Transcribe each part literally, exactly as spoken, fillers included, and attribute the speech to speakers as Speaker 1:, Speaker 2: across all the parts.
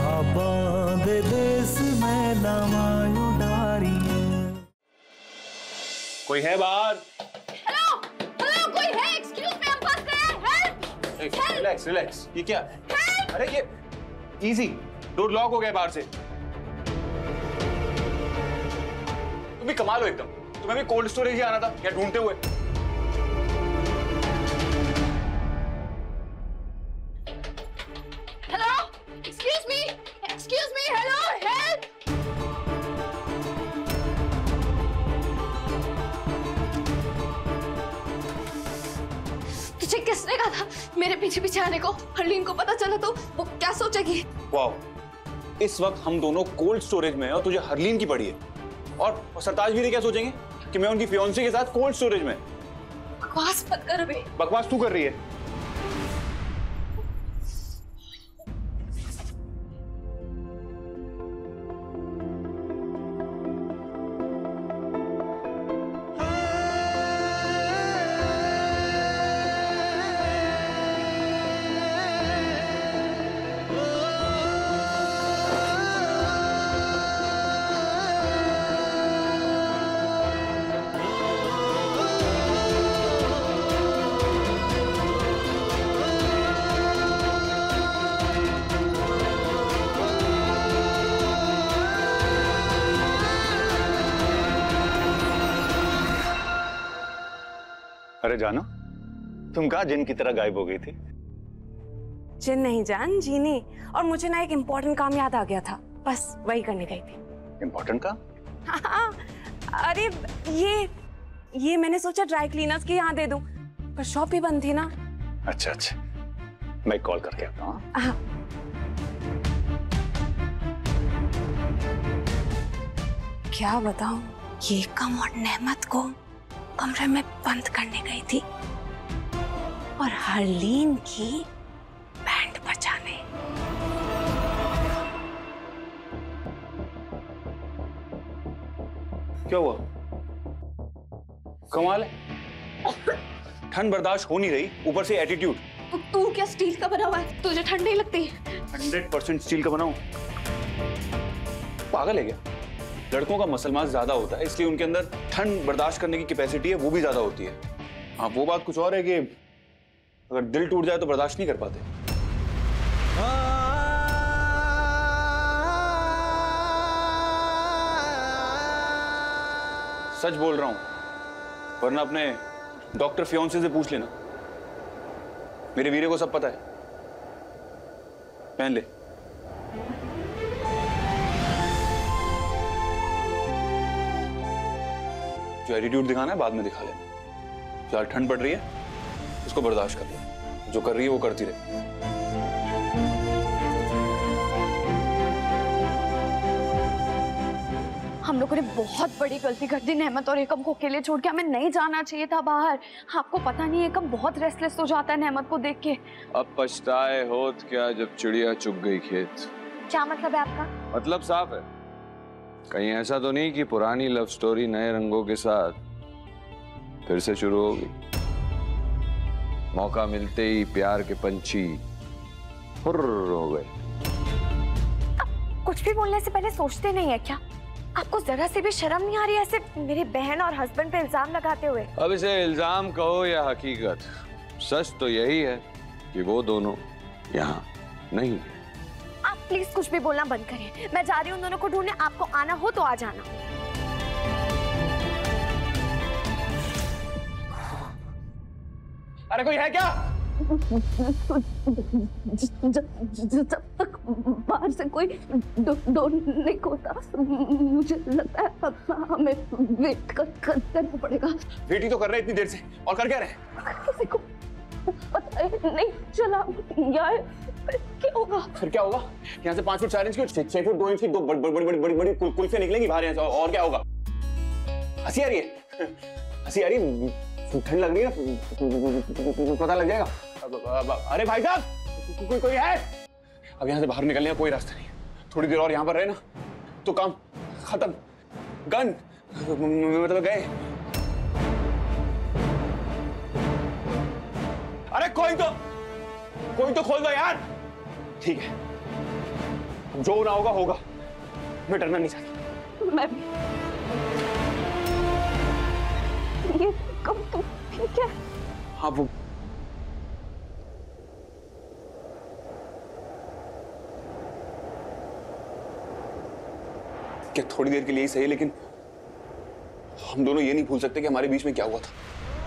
Speaker 1: आबाद देश में लामायो डारियां।
Speaker 2: कोई है बाहर?
Speaker 3: हेलो हेलो, कोई है? एक्सक्यूज मी, हम फंस गए हैं। हेल्प!
Speaker 2: Relax relax. ये क्या? Help! अरे ये इजी, डोर लॉक हो गया बाहर से। तुम भी कमाल हो एकदम। तुम्हें भी कोल्ड स्टोरेज ही आना था क्या ढूंढते हुए?
Speaker 3: Hello, excuse me, excuse me, hello, help! तुझे किसने कहा था मेरे पीछे पीछे आने को? हरलीन को पता चला तो वो क्या सोचेगी?
Speaker 2: वाह, इस वक्त हम दोनों कोल्ड स्टोरेज में हैं और तुझे हरलीन की पड़ी है। और सरताज भी क्या सोचेंगे कि मैं उनकी फियांसी के साथ कोल्ड स्टोरेज में।
Speaker 3: बकवास मत कर बे।
Speaker 2: बकवास तू कर रही है। अरे जानो, तुम कहाँ जिन की तरह गायब हो गई थी?
Speaker 4: जिन नहीं जान, जीनी। और मुझे ना एक इम्पोर्टेंट काम याद आ गया था, बस वही करने गई थी।
Speaker 2: इम्पोर्टेंट काम?
Speaker 4: हाँ, अरे ये ये मैंने सोचा ड्राई क्लीनर्स के यहाँ दे दूं, पर शॉप भी बंद थी ना।
Speaker 2: अच्छा अच्छा, मैं कॉल करके आता हूँ।
Speaker 4: हाँ। क्या बताऊं, ये कम और नेमत को कमरे में बंद करने गई थी और हरलीन की बैंड बजाने।
Speaker 2: क्या हुआ? कमाल है, ठंड बर्दाश्त हो नहीं रही, ऊपर से एटीट्यूड।
Speaker 3: तो तू क्या स्टील का बना हुआ है? तुझे ठंड नहीं लगती?
Speaker 2: हंड्रेड परसेंट स्टील का बनाऊं? पागल है क्या? लड़कों का मसल मास ज्यादा होता है, इसलिए उनके अंदर ठंड बर्दाश्त करने की कैपेसिटी है वो भी ज्यादा होती है। हाँ, वो बात कुछ और है कि अगर दिल टूट जाए तो बर्दाश्त नहीं कर पाते। सच बोल रहा हूं, वरना अपने डॉक्टर फियांसे से पूछ लेना। मेरे वीरे को सब पता है। पहन ले। जो एटीट्यूड दिखाना है बाद में दिखा लेना। फिलहाल ठंड पड़ रही है, उसको बर्दाश्त कर ले। जो कर रही है वो करती रहे।
Speaker 3: हम लोगों ने बहुत बड़ी गलती कर दी नेमत और एकम को अकेले छोड़ के। हमें नहीं जाना चाहिए था बाहर। आपको पता नहीं, एकम बहुत रेस्टलेस हो जाता है नेमत को देख के।
Speaker 5: अब पछताए होत क्या जब चिड़िया चुग गई खेत।
Speaker 3: क्या मतलब है आपका?
Speaker 5: मतलब साफ है, कहीं ऐसा तो नहीं कि पुरानी लव स्टोरी नए रंगों के साथ फिर से शुरू होगी। मौका मिलते ही प्यार के पंछी फुर्र हो गए।
Speaker 3: कुछ भी बोलने से पहले सोचते नहीं है क्या? आपको जरा से भी शर्म नहीं आ रही ऐसे मेरी बहन और हस्बैंड पे इल्जाम लगाते हुए?
Speaker 5: अब इसे इल्जाम कहो या हकीकत, सच तो यही है कि वो दोनों यहाँ नहीं है।
Speaker 3: आप प्लीज कुछ भी बोलना बंद करिए। मैं जा रही हूँ उन दोनों को ढूंढने। आपको आना हो तो आ जाना।
Speaker 2: अरे कोई है क्या?
Speaker 3: जब तक बाहर से कोई डोर नहीं खोलता, मुझे लगता है हमें वेट कर, कर, करना पड़ेगा।
Speaker 2: वेट ही तो कर रहे इतनी देर से, और कर क्या रहे?
Speaker 3: किसी को पता नहीं चला यार, क्या होगा?
Speaker 2: फिर क्या होगा? यहाँ से पांच फुट चार इंच की, छह फुट दो इंच की दो बड़ी बड़ी बड़ी बड़ी बड़ी कुल्फियां निकलेंगी बाहर यहाँ से, और क्या होगा? हंसी आ रही है? हंसी आ रही है? ठंड लग रही है, पता लग जाएगा। अरे भाई साहब, कोई कोई है? अब यहाँ से बाहर निकलने का कोई रास्ता नहीं। थोड़ी देर और यहाँ पर रहे ना तो काम खत्म। गन मतलब गए। अरे कोई तो कोई तो खोल दो यार। ठीक है, जो ना होगा होगा, मैं डरना नहीं चाहती।
Speaker 3: मैं भी। ये कब तुम ठीक है?
Speaker 2: हाँ वो क्या थोड़ी देर के लिए ही सही, लेकिन हम दोनों ये नहीं भूल सकते कि हमारे बीच में क्या हुआ था।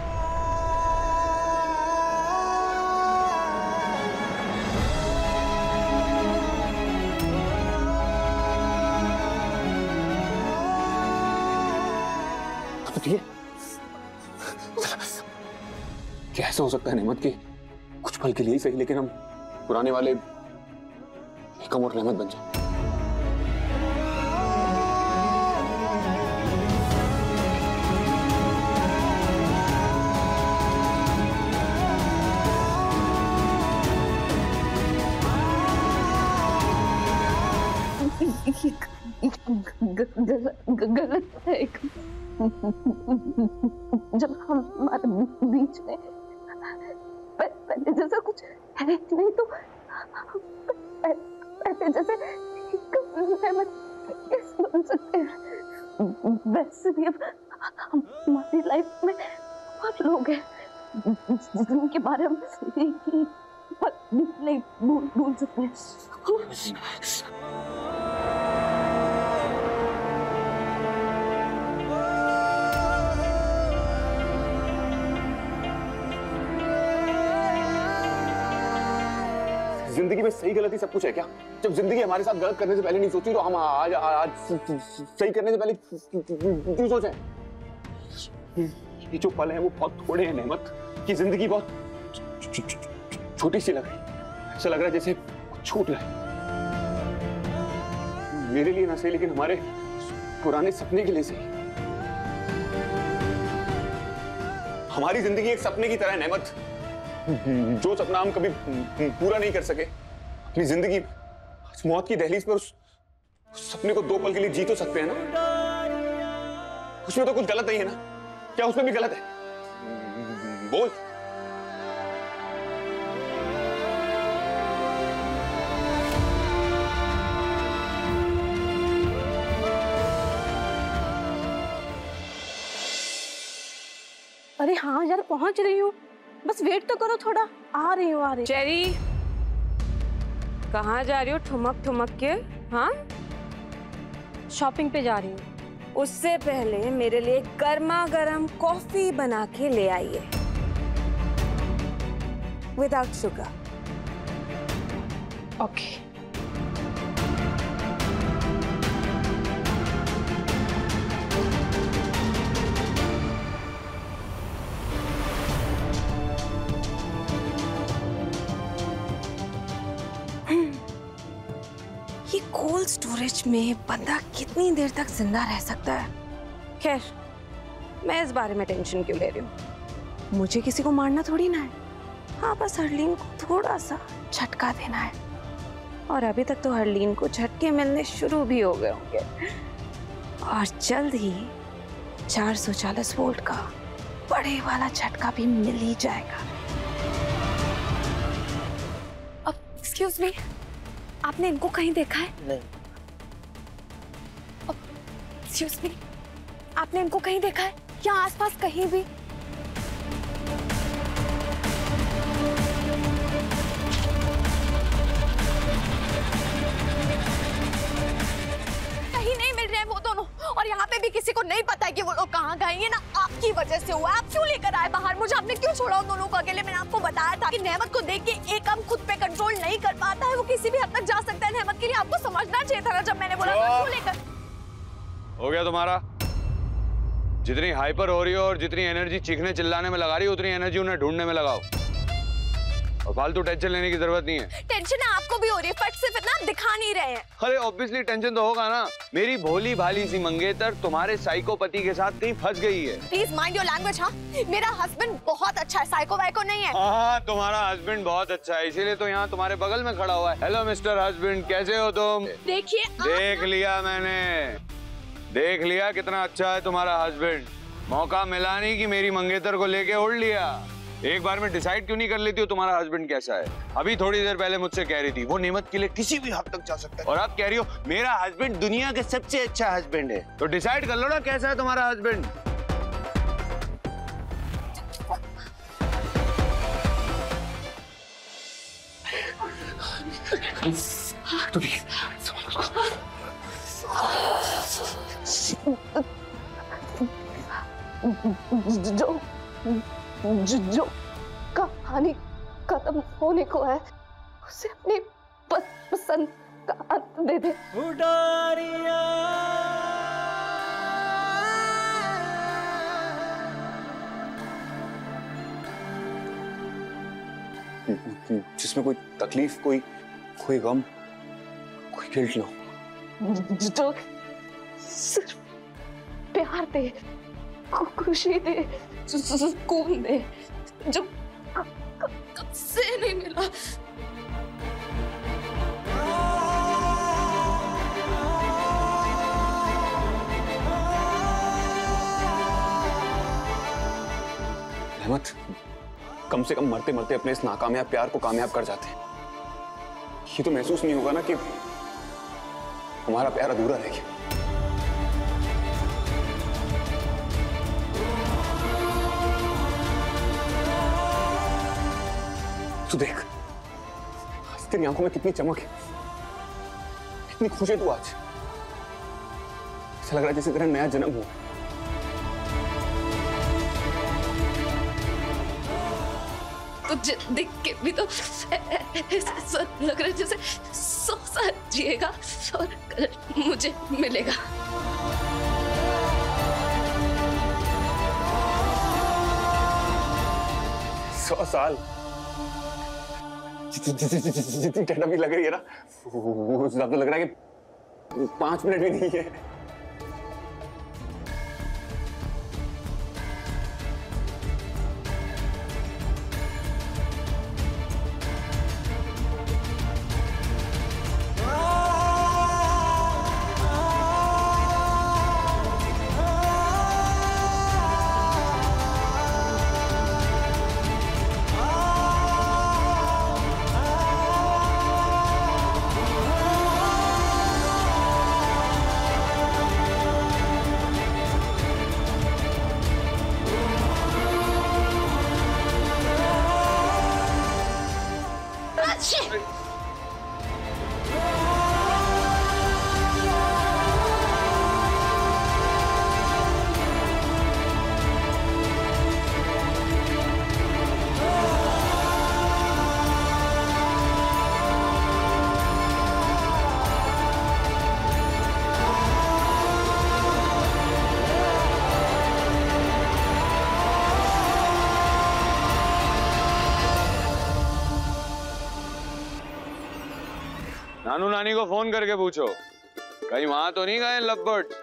Speaker 2: ठीक है, क्या ऐसा हो सकता है नेमत कि कुछ पल के लिए ही सही, लेकिन हम पुराने वाले एकम और रहमत बन जाए।
Speaker 3: गलत है जब हमारे बीच में पहले जैसा कुछ है नहीं, तो पहले जैसे कैसे बन सकते हैं? वैसे भी अब हमारी लाइफ में बहुत लोग हैं जिनके बारे में नहीं भूल भूल सकते हैं।
Speaker 2: जिंदगी में सही गलती सब कुछ है क्या? जब जिंदगी हमारे साथ गलत करने से पहले नहीं सोची, तो हम आज आज सही करने से पहले क्यों सोचें? ये जो पल है वो बहुत थोड़े हैं नेमत, कि जिंदगी बहुत छोटी सी लग रही है। ऐसा लग रहा है जैसे छूट रहा है। मेरे लिए ना सही, लेकिन हमारे पुराने सपने के लिए सही। हमारी जिंदगी एक सपने की तरह है नेमत, जो सपना हम कभी पूरा नहीं कर सके। अपनी जिंदगी मौत की दहलीज पर उस, उस सपने को दो पल के लिए जी तो सकते हैं ना? उसमें तो कुछ गलत नहीं है ना? क्या उसमें भी गलत है? बोल।
Speaker 4: अरे हाँ यार, पहुंच रही हूँ, बस वेट तो करो थोड़ा। आ रही हूँ आ रही।
Speaker 6: चेरी, कहाँ जा रही हो ठुमक ठुमक के? हाँ,
Speaker 4: शॉपिंग पे जा रही हूँ।
Speaker 6: उससे पहले मेरे लिए गर्मा गर्म कॉफी बना के ले आइए, विदाउट शुगर।
Speaker 4: ओके।
Speaker 6: ये कोल्ड स्टोरेज में बंदा कितनी देर तक जिंदा रह सकता है? खैर, मैं इस बारे में टेंशन क्यों ले रही हूँ? मुझे किसी को मारना थोड़ी ना है। हाँ, बस हरलीन को थोड़ा सा झटका देना है। और अभी तक तो हरलीन को झटके मिलने शुरू भी हो गए होंगे, और जल्द ही चार सौ चालीस वोल्ट का बड़े वाला झटका भी मिल ही जाएगा।
Speaker 4: अब एक्सक्यूज मी, आपने इनको कहीं देखा है?
Speaker 7: नहीं।
Speaker 4: एक्सक्यूज मी, आपने इनको कहीं देखा है या आसपास कहीं भी? कहीं नहीं मिल रहे हैं वो दोनों, और यहाँ पे भी किसी को नहीं पता है कि वो लोग कहाँ गए। ये ना आपकी वजह से हुआ। आप क्यों लेकर आए बाहर? मुझे आपने क्यों छोड़ा उन दोनों को अकेले? मैंने आपको बताया था कि नेमत को देख के एक हम खुद पे कंट्रोल नहीं कर पाता है, वो किसी भी हद तक जा सकता है। नेमत के लिए आपको समझना चाहिए था ना, जब मैंने बोला था क्यों लेकर।
Speaker 5: हो गया तुम्हारा? जितनी हाइपर हो रही हो और जितनी एनर्जी चीखने चिल्लाने में लगा रही हो, उतनी एनर्जी उन्हें ढूंढने में लगाओ, और फालतू टेंशन लेने की जरूरत नहीं है।
Speaker 4: टेंशन आपको भी हो रही है, फट से फिर ना दिखा नहीं रहे हैं।
Speaker 5: अरे ऑब्वियसली टेंशन तो होगा ना। मेरी भोली भाली सी मंगेतर तुम्हारे साइकोपति के साथ कहीं फंस गई है।
Speaker 4: Please mind your language. हाँ, मेरा हस्बैंड बहुत अच्छा है, साइको वाइको नहीं है।
Speaker 5: हाँ, तुम्हारा हस्बैंड बहुत अच्छा है, इसीलिए तो यहाँ तुम्हारे बगल में खड़ा हुआ है। हेलो मिस्टर हस्बैंड, कैसे हो तुम?
Speaker 4: देखिए,
Speaker 5: देख लिया मैंने, देख लिया कितना अच्छा है तुम्हारा हस्बैंड। मौका मिला नहीं कि मेरी मंगेतर को लेके उड़ लिया। एक बार में डिसाइड क्यों नहीं कर लेती हो तुम्हारा हस्बैंड कैसा है? अभी थोड़ी देर पहले मुझसे कह रही थी वो नेमत के लिए किसी भी हद तक जा सकता है, और आप कह रही हो मेरा हस्बैंड दुनिया के सबसे अच्छा हस्बैंड है। तो डिसाइड कर लो ना कैसा है तुम्हारा हस्बैंड।
Speaker 3: जो जो, जो कहानी खत्म होने को है उसे अपनी पस, पसंद का अंत दे दे।
Speaker 1: उडारिया
Speaker 2: जिसमें कोई तकलीफ, कोई कोई गम, कोई गिल्ट ना हो,
Speaker 3: जो सिर्फ प्यार दे, खुशी दे, सुकून दे, जो कब से नहीं मिला।
Speaker 2: रहमत, कम से कम मरते मरते अपने इस नाकामयाब प्यार को कामयाब कर जाते हैं। ये तो महसूस नहीं होगा ना कि हमारा प्यार अधूरा रह गया। तू देख, आज तेरी आंखों में कितनी चमक है, कितनी खुश है तू आज। ऐसा लग रहा है जैसे तेरा नया जन्म हुआ।
Speaker 3: तुझे देख के भी तो ऐसा लग रहा है जैसे सौ साल जिएगा और कल मुझे मिलेगा।
Speaker 2: सौ साल जितनी ठंडा भी लग रही है ना, वो ज्यादा लग रहा है कि पांच मिनट भी नहीं है।
Speaker 5: नानू नानी को फोन करके पूछो कहीं वहां तो नहीं गए लवबर्ड।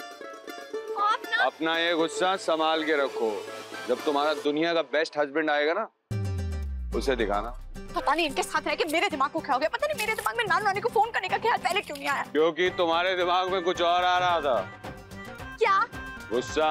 Speaker 5: अपना ये गुस्सा संभाल के रखो, जब तुम्हारा दुनिया का बेस्ट हस्बैंड आएगा ना उसे दिखाना।
Speaker 7: पता नहीं इनके साथ रह के मेरे दिमाग को क्या हो गया, पता नहीं मेरे दिमाग में नानू नानी को फोन करने का ख्याल पहले क्यों नहीं आया।
Speaker 5: क्योंकि तुम्हारे दिमाग में कुछ और आ रहा था।
Speaker 7: क्या?
Speaker 5: गुस्सा।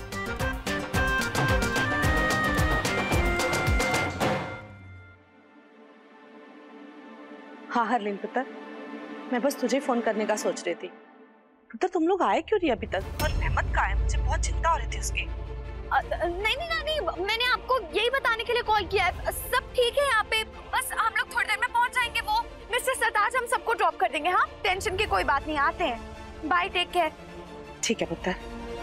Speaker 8: हाँ हरलीन पुत्र, मैं बस तुझे फोन करने का सोच रही थी। पुत्र तुम लोग आए क्यों नहीं अभी तक? और रहमत कहाँ है? मुझे बहुत चिंता हो रही थी उसकी।
Speaker 7: नहीं नहीं नानी, मैंने आपको यही बताने के लिए कॉल किया है। सब ठीक है यहाँ पे, बस हम लोग थोड़ी देर में पहुँच जाएंगे। वो मिस्टर सरताज हम सबको ड्रॉप कर देंगे। हाँ टेंशन की कोई बात नहीं, आते हैं। Bye, take care.
Speaker 8: ठीक है पुत्र।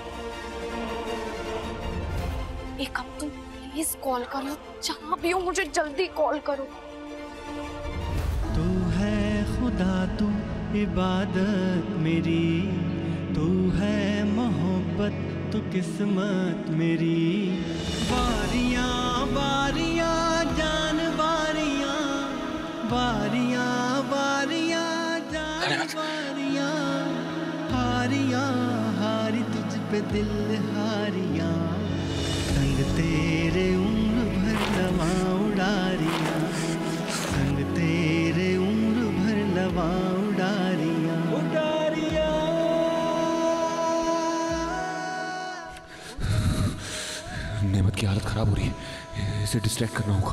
Speaker 7: एक अब तुम प्लीज कॉल करो, जहाँ भी हो मुझे जल्दी कॉल करो।
Speaker 1: तू है खुदा तू इबादत मेरी, तू है मोहब्बत तू किस्मत मेरी। बारियां बारियां जान बारियां, बारियां बारियां जान बारियां, हारियां हारी तुझ पे दिल हारियां, संग तेरे उम्र भर लवा उड़ारियां, संग तेरे उम्र भर लवा उड़ारियां उड़ारियां।
Speaker 2: नेमत की हालत खराब हो रही है,
Speaker 5: इसे डिस्ट्रैक्ट करना होगा।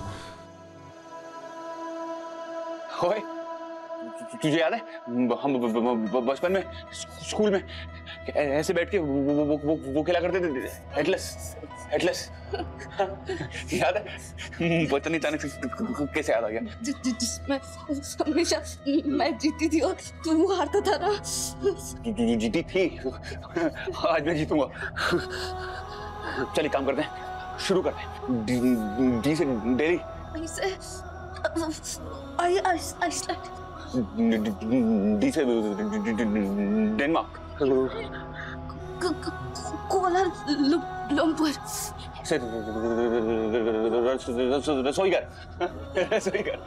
Speaker 2: ओए, तुझे याद है हम बचपन में स्कूल में ऐसे बैठ के वो वो वो वो खेला करते थे, एटलस एटलस याद है? पता नहीं अचानक से कैसे याद आ गया।
Speaker 3: जिसमें हमेशा मैं जीती थी और तू हारता था ना।
Speaker 2: तू जीती थी, आज मैं जीतूंगा। चलिए काम करते हैं, शुरू करते हैं। डी, डी से दिल्ली,
Speaker 3: आई आइसलैंड,
Speaker 2: डी से डेनमार्क,
Speaker 3: कोलालंपुर
Speaker 2: से रसोई घर, रसोई घर।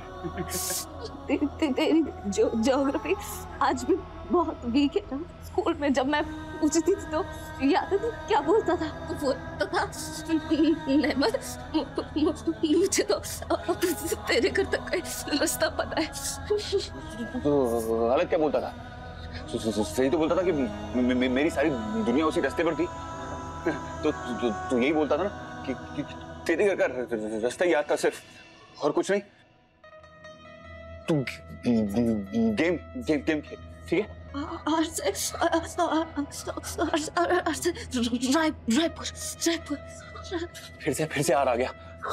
Speaker 3: तेरी ज्योग्राफी आज भी बहुत वीक है ना। स्कूल में जब मैं पूछती थी तो याद है तू क्या बोलता था? तू बोलता था नेमत मुझे तो तेरे घर तक का रास्ता पता है।
Speaker 2: तो गलत क्या बोलता था? सही तो बोलता था कि मेरी सारी दुनिया उसी रास्ते पर थी। तो तू यही बोलता था ना कि, कि तेरे घर का रास्ता याद था सिर्फ, और कुछ नहीं। तू गेम गेम गेम खेल, ठीक है?
Speaker 3: रायपुर रायपुर
Speaker 2: फिर से फिर से आर आ गया।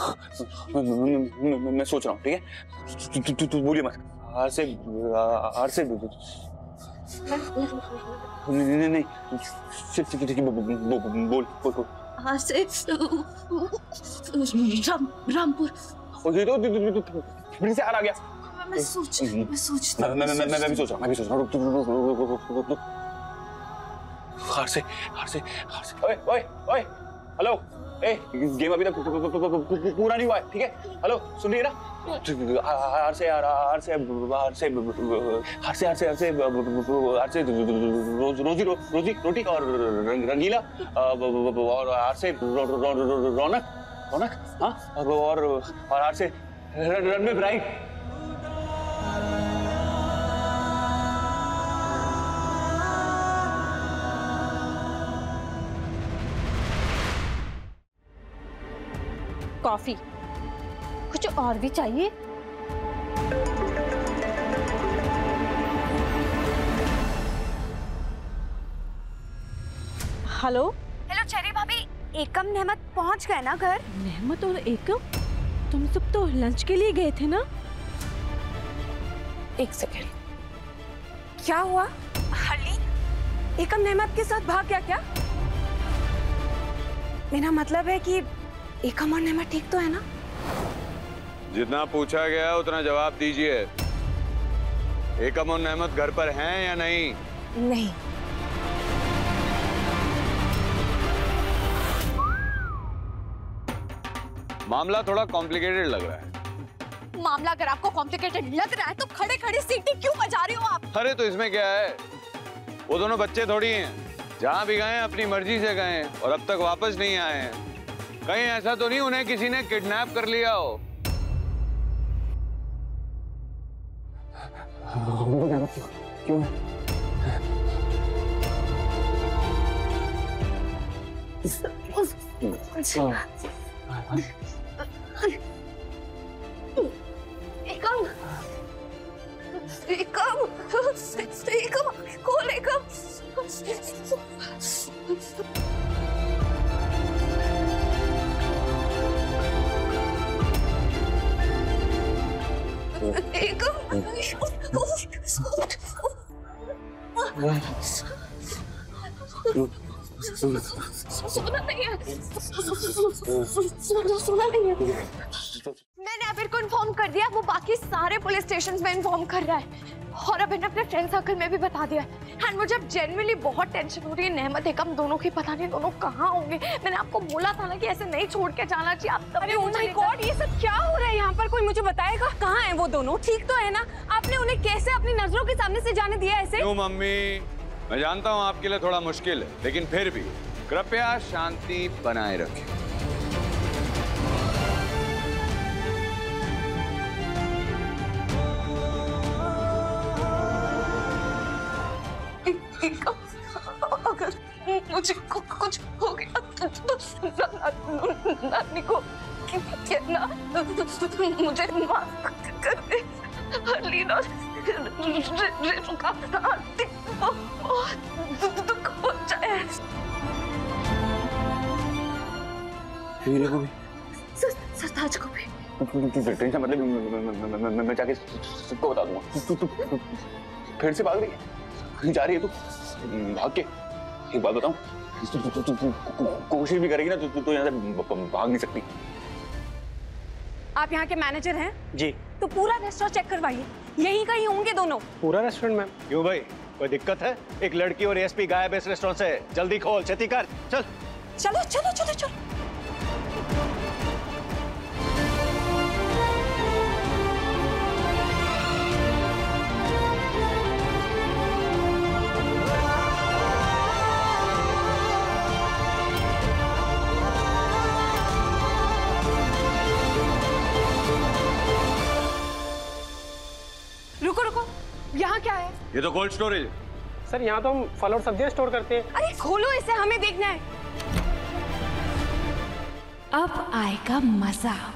Speaker 2: मैं सोच रहा हूँ, ठीक है? तू तू तू बोलिए मत। आर से आर से नहीं नहीं नहीं सिर्फ सिर्फ बोल बोल बोल।
Speaker 3: आर से राम रामपुर।
Speaker 2: ये तो फिर से आर आ गया।
Speaker 3: मैं सोच मैं सोच
Speaker 2: मैं मैं मैं मैं भी सोच रहा हूँ, मैं भी सोच रहा हूँ। रुक रुक रुक रुक रुक रुक। हार से हार से हार से ओए ओए ओए हेलो, ए गेम अभी तक पूरा नहीं हुआ है, ठीक है? हेलो, सुन रही है ना? हार से हार हार से हार से हार से हार से हार से हार से रोज रोजी रोजी रोटी और रंगीला और हार से रौनक रौनक हाँ और और हार से रन में ब्राइट।
Speaker 3: कॉफी कुछ और भी चाहिए?
Speaker 7: हेलो हेलो चेरी भाभी, एकम नेमत पहुंच गए ना घर?
Speaker 6: नेमत और एकम, तुम सब तो लंच के लिए गए थे ना?
Speaker 4: एक सेकेंड, क्या हुआ?
Speaker 7: हरलीन
Speaker 4: एकम नेमत के साथ भाग गया क्या? मेरा मतलब है कि एकम और नेमत ठीक तो है ना?
Speaker 5: जितना पूछा गया उतना जवाब दीजिए। एकम और नेमत घर पर हैं या नहीं?
Speaker 4: नहीं।
Speaker 5: मामला थोड़ा कॉम्प्लिकेटेड लग रहा है।
Speaker 7: मामला अगर आपको कॉम्प्लिकेटेड लग रहा है तो खड़े खड़े सीटी क्यों बजा रही हो आप?
Speaker 5: अरे तो इसमें क्या है, वो दोनों बच्चे थोड़ी हैं, जहाँ भी गए अपनी मर्जी से गए और अब तक वापस नहीं आए हैं। कहीं ऐसा तो नहीं उन्हें किसी ने किडनैप कर लिया हो?
Speaker 2: क्यों?
Speaker 3: एकम एकम एकम कौन एकम? सुना नहीं है, सुना नहीं है।
Speaker 7: मैंने अबीर को इन्फॉर्म कर दिया, वो बाकी सारे पुलिस स्टेशंस में इन्फॉर्म कर रहा है और अबीर ने अपने फ्रेंड सर्कल में भी बता दिया है। एंड मुझे अब जेन्युइनली बहुत टेंशन हो रही है। नेमत एकम दोनों की पता नहीं दोनों कहाँ होंगे। मैंने आपको बोला था ना कि ऐसे नहीं छोड़ के जाना चाहिए। आप तब
Speaker 4: अरे ओह माय गॉड, ये सब क्या हो रहा है यहाँ पर? कोई मुझे बताएगा कहाँ है वो दोनों? ठीक तो है ना? आपने उन्हें कैसे अपनी नजरों के सामने से जाने दिया ऐसे?
Speaker 5: क्यों मम्मी, मैं जानता हूँ आपके लिए थोड़ा मुश्किल है, लेकिन फिर भी कृपया शांति बनाए रखें।
Speaker 3: अगर मुझे कुछ हो गया तो नानी को कहना मुझे माफ कर दे। हरलीन और रेणु का बहुत दुख पहुंचाया है।
Speaker 2: हीरे को भी,
Speaker 3: सरताज को भी।
Speaker 2: टेंशन मतलब मैं जाके सबको बता दूंगा। तू तू फिर से भाग रही है, जा रही है तू भाग के। एक बात बताऊं, कोशिश भी करेगी ना तो तू यहाँ से भाग नहीं सकती।
Speaker 6: आप यहाँ के मैनेजर हैं?
Speaker 9: जी।
Speaker 6: तो पूरा रेस्टोरेंट चेक करवाइए, यहीं कहीं होंगे दोनों।
Speaker 9: पूरा रेस्टोरेंट मैम? क्यों भाई, कोई दिक्कत है? एक लड़की और एसपी गायब है इस रेस्टोरेंट से। जल्दी खोल, छेती कर, चल।
Speaker 6: चलो चलो चलो चलो। रुको रुको, यहाँ क्या है?
Speaker 5: ये तो कोल्ड स्टोरेज।
Speaker 9: सर यहाँ तो हम फल और सब्जियां स्टोर करते हैं।
Speaker 6: अरे खोलो इसे, हमें देखना है।
Speaker 4: अब आएगा मजा।